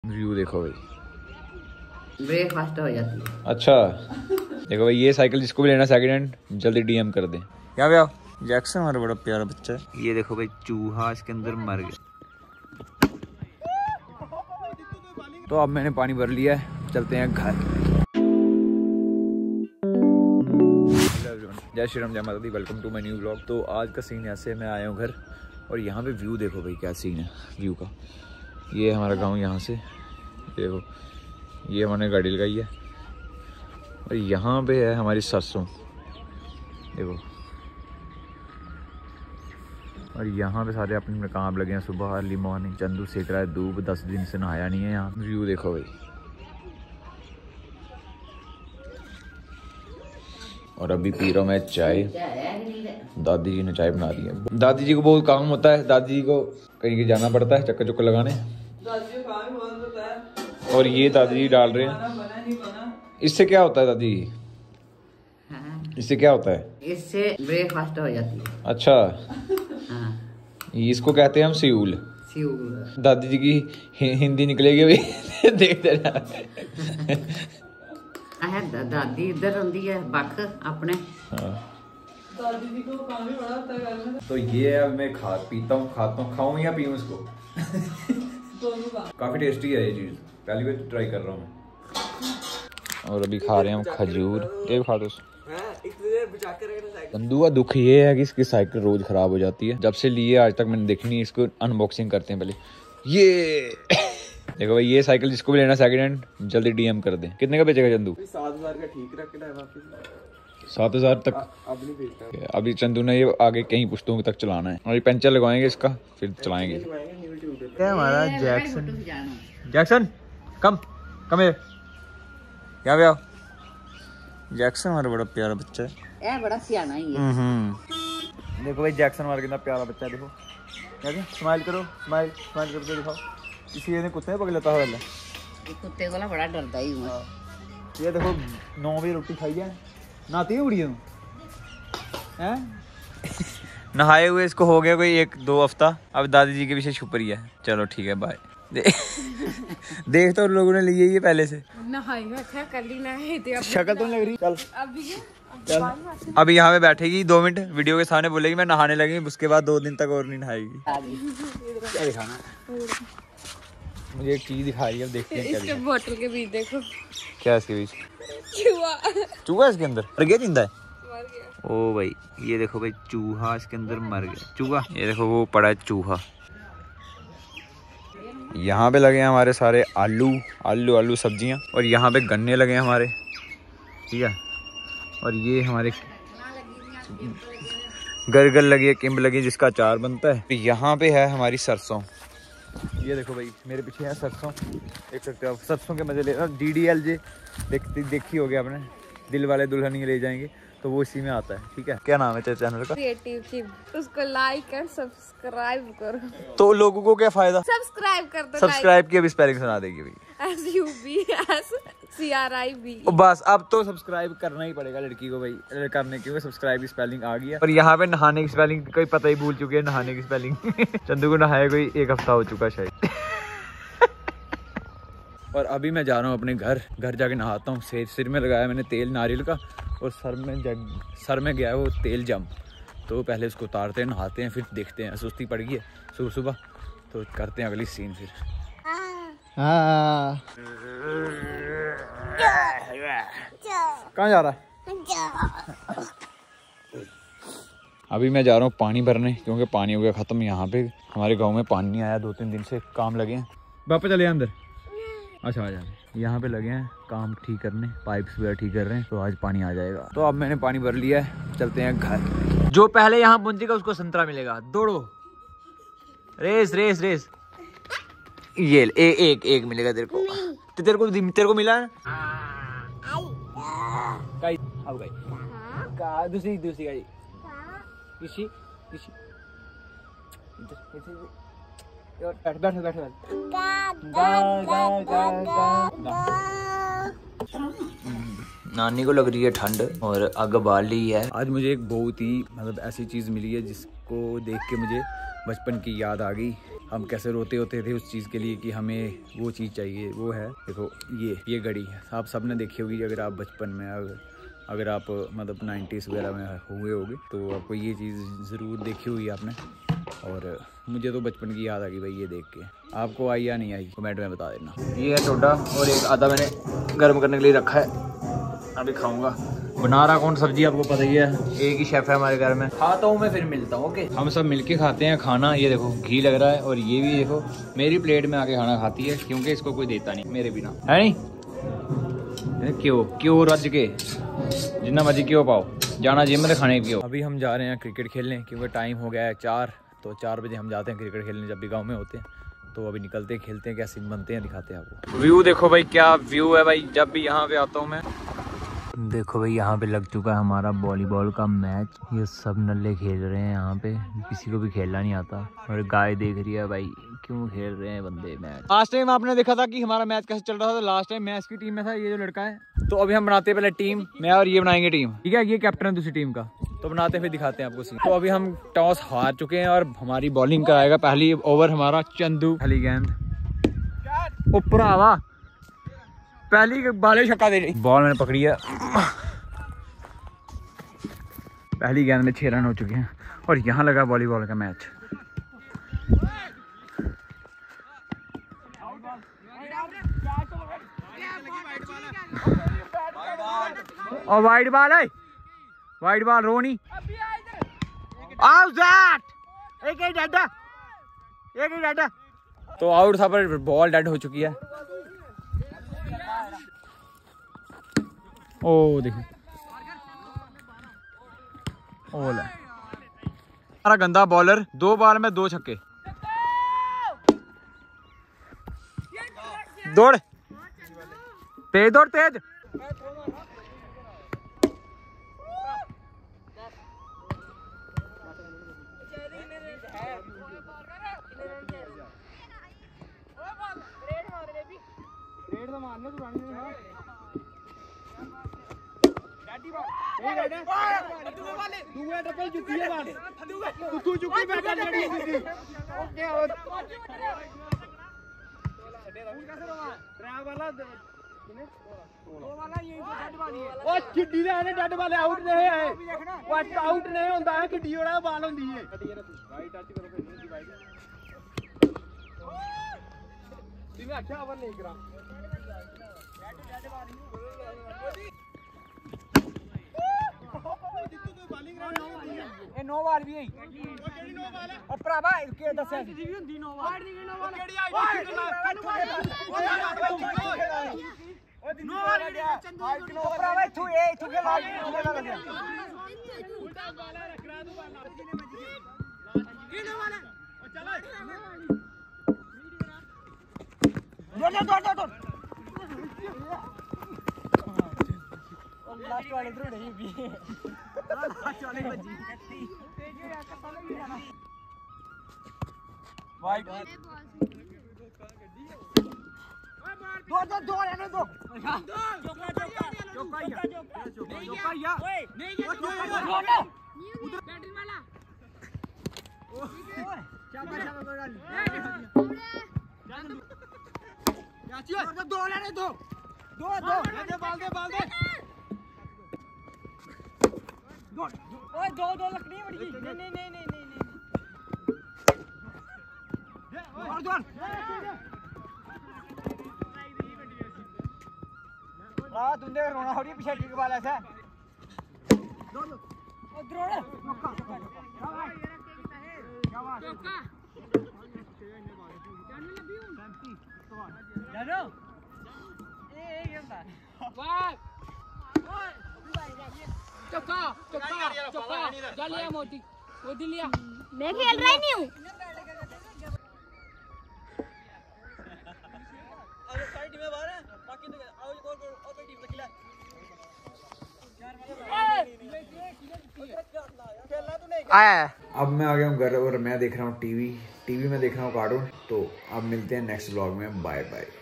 View देखो भाई, breakfast हो जाती है। अच्छा देखो भाई, ये साइकिल जिसको भी लेना सेकंड हैंड जल्दी डीएम कर दें। क्या भैया, जैक्सन हमारा बड़ा प्यारा बच्चा है। ये देखो भाई, चूहा इसके अंदर मर गया। तो अब मैंने पानी भर लिया है, चलते हैं घर। जय श्री राम, जय माता दी, welcome to my new blog. तो आज का सीन ऐसे, मैं आया हूँ घर और यहाँ पे व्यू देखो भाई, क्या सीन है व्यू का। ये हमारा गांव, यहाँ से देखो, ये हमारे गाड़ी लगाई है और यहाँ पे है हमारी सरसों देखो। और यहाँ पे सारे अपने काम लगे हैं, सुबह अर्ली मॉर्निंग। चंदू सेक रहा है धूप, 10 दिन से नहाया नहीं है। यहाँ व्यू देखो भाई। और अभी पी रहा हूँ मैं चाय, दादी जी ने चाय बना दी है। दादी जी को बहुत काम होता है, दादी जी को कहीं कहीं जाना पड़ता है चक्कर चुक्कर लगाने। और ये दादी जी डाल रहे हैं। इससे क्या होता है दादी? इससे क्या होता है? इससे ब्रेकफास्ट हो जाती है। अच्छा, इसको कहते हैं हम सियूल। दादी जी की हिंदी निकलेगी भाई देख देना। दादी इधर होती है बख अपने। दादी जी को काम ही बड़ा होता है। तो ये अब मैं पीता हूँ, खाता हूँ, खाऊं या पीऊं इसको? काफी टेस्टी है ये चीज, पहली बार ट्राई कर रहा हूँ मैं। और अभी खा रहे हैं हम खजूर। ये खा दो। बंधु का दुख ये है कि इसकी साइकिल रोज खराब हो जाती है। जब से लिए आज तक मैंने देखी नहीं। इसको अनबॉक्सिंग करते हैं पहले। ये देखो भाई, ये साइकिल जिसको भी लेना सेकंड हैंड जल्दी डीएम कर दें। कितने का बेचेगा चंदू? 7,000 का ठीक रखना है वापस। 7,000 तक अब नहीं बेचता। अभी चंदू ने ये आगे कहीं पुश्तों तक चलाना है। और ये पंचर लगवाएंगे इसका, फिर चलाएंगे। क्या हमारा जैक्सन कम हियर। क्या भैया, जैक्सन हमारा बड़ा प्यारा बच्चा है। ये बड़ा सियाना ही है। देखो भाई, जैक्सन हमारा कितना प्यारा बच्चा है। देखो क्या, स्माइल करो, स्माइल करके दिखाओ। किसी ने कुत्ते पकड़ लेता है। कुत्ते को बड़ा डरता ही हूँ। ये देखो 9 बजे रोटी खाई है, नहाती है बुढ़िया हैं। नहाए हुए इसको हो गया कोई 1-2 हफ्ता। अब दादी जी के पीछे छुप रही है। चलो ठीक है, बाय। देख तो लोगों ने लिए ये पहले से। शक्ल तो नहीं लग रही। चल अभी यहाँ पे बैठेगी 2 मिनट, वीडियो के सामने बोलेगी मैं नहाने लगी। उसके बाद 2 दिन तक और नहीं नहाएगी। क्या दिखाना? मुझे एक चीज दिखा रही है, देखते हैं क्या इसके बोतल के बीच देखो। क्या इसके बीच? चूहा इसके अंदर मर गया, जिंदा है। ओ भाई, ये देखो भाई, चूहा इसके अंदर मर गया। चूहा, ये देखो वो पड़ा है चूहा। यहाँ पे लगे हैं हमारे सारे आलू सब्जियाँ। और यहाँ पे गन्ने लगे हैं हमारे, ठीक है। और ये हमारे गरगल लगी है, किम्ब लगी है, जिसका अचार बनता है। यहाँ पे है हमारी सरसों। ये देखो भाई, मेरे पीछे है सरसों, देख सकते हो आप। सरसों के मजे ले रहा हूँ। DDLJ देखी होगी आपने, दिल वाले दुल्हनिया ले जाएंगे, तो वो इसी में आता है, ठीक है। क्या नाम है चैनल का? Creative kid. उसको लाइक एंड सब्सक्राइब करो। तो लोगों को क्या फायदा? सब्सक्राइब कर दो। सब्सक्राइब की अभी स्पेलिंग सुना देगी भाई। SUBSCRIB। बस अब तो सब्सक्राइब करना ही पड़ेगा लड़की को भाई, करने की सब्सक्राइब की स्पेलिंग आ गई है। और यहाँ पे नहाने की स्पेलिंग कोई पता ही भूल चुके हैं, नहाने की स्पेलिंग। चंदू को नहाया कोई 1 हफ्ता हो चुका शायद। और अभी मैं जा रहा हूँ अपने घर जाके नहाता हूँ। सिर में लगाया मैंने तेल नारियल का, और सर में गया वो तेल जम। तो पहले उसको उतारते हैं, नहाते हैं, फिर देखते हैं। सुस्ती पड़ गई है सुबह, तो करते हैं अगली सीन फिर। कहाँ जा रहा है? अभी मैं जा रहा हूँ पानी भरने, क्योंकि पानी हो गया ख़त्म। यहाँ पे हमारे गांव में पानी नहीं आया, 2-3 दिन से काम लगे हैं। वापस चले अंदर। अच्छा, आ जा। यहाँ पे लगे हैं काम ठीक करने, पाइप्स वगैरह ठीक कर रहे हैं, तो आज पानी आ जाएगा। तो अब मैंने पानी भर लिया है, चलते हैं घर। जो पहले यहाँ पहुंचेगा उसको संतरा मिलेगा। दौड़ो, रेस। ये एक मिलेगा तेरे को। तो तेरे को मिला है। दूसरी गाड़ी किसी बैठ। नानी को लग रही है ठंड और आग बाल ली है। आज मुझे एक बहुत ही ऐसी चीज मिली है जिसको देख के मुझे बचपन की याद आ गई। हम कैसे रोते होते थे उस चीज़ के लिए कि हमें वो चीज़ चाहिए। वो है देखो ये घड़ी आप सब ने देखी होगी। अगर आप बचपन में अगर आप मतलब 90s वगैरह में हुए होगे तो आपको ये चीज़ ज़रूर देखी होगी आपने। और मुझे तो बचपन की याद आ गई भाई ये देख के। आपको आई या नहीं आई कमेंट में बता देना। ये है टोडा और एक आधा मैंने गर्म करने के लिए रखा है, अभी खाऊंगा। बना रहा कौन सब्जी आपको पता ही है, एक ही शेफ़ है हमारे घर में। खाता हूँ मैं फिर मिलता हूँ। ओके हम सब मिलके खाते हैं खाना। ये देखो घी लग रहा है और ये भी देखो मेरी प्लेट में आके खाना खाती है क्योंकि इसको कोई देता नहीं मेरे बिना, है नहीं। क्यों रज के जितना मर्जी क्यों पाओ, जाना जिम में खाने क्यों। अभी हम जा रहे हैं क्रिकेट खेलने क्योंकि टाइम हो गया है 4, तो 4 बजे हम जाते हैं क्रिकेट खेलने जब भी गाँव में होते हैं। तो अभी निकलते हैं, खेलते हैं, क्या सीन बनते हैं दिखाते हैं आपको। व्यू देखो भाई क्या व्यू है भाई, जब भी यहाँ पे आता हूँ मैं। देखो भाई यहाँ पे लग चुका है हमारा वॉलीबॉल का मैच। ये सब नल्ले खेल रहे हैं यहाँ पे, किसी को भी खेलना नहीं आता। और गाय देख रही है भाई क्यों खेल रहे हैं बंदे मैच। लास्ट टाइम आपने देखा था कि हमारा मैच कैसे चल रहा था। तो लास्ट टाइम मैच की टीम में था ये जो लड़का है। तो अभी हम बनाते हैं पहले टीम, मैं और ये बनाएंगे टीम, ठीक है। ये कैप्टन है दूसरी टीम का, तो बनाते हैं फिर दिखाते हैं आपको सीन। तो अभी हम टॉस हार चुके हैं और हमारी बॉलिंग कराएगा पहली ओवर हमारा चंदू। पहली गेंद ऊपर आवा, पहली बाले छक्का दे रही। बॉल मैंने पकड़ी है, पहली गेंद में 6 रन हो चुके हैं और यहाँ लगा वॉलीबॉल का मैच। और वाइड बॉल है, वाइड बॉल रोनी आउट, एक ही डंडा। तो आउट था पर बॉल डेड हो चुकी है। ओ देखो ओला हमारा गंदा बॉलर, 2 बॉल में 2 छक्के। दौड़ तेज। आउट नहीं होता है, किड्डी वाला बाल होंदी है। अच्छा ओवर नहीं करा ए नो बाल भी है और भरावा के दस्या सी भी हुंदी नो बाल केड़ी आई नो बाल नो भरावा इथों के लाल लगा लगा उल्टा बाल रख रहा तू बाल ये नो बाल ओ चला दौड़ लास्ट वाले इधर नहीं भी लास्ट वाले बजी वाइड दो रहने दो जोकाइया नहीं बैटरी वाला शाबाश कोई डाल याची दो रहने दो बाल दे ओए दो लकड़ी बड़ी नहीं और आ तुंदे रोना थोड़ी पीछे के बाल ऐसा दो उधर मौका चौका जाने लगी हूं 30 जानो ये होता वाह चौका जा लिया मोदी लिया। मैं खेल रहा नहीं हूँ। अब मैं आ गया हूँ घर और मैं देख रहा हूँ टीवी में देख रहा हूँ कार्टून। तो अब मिलते हैं नेक्स्ट व्लॉग में, बाय बाय।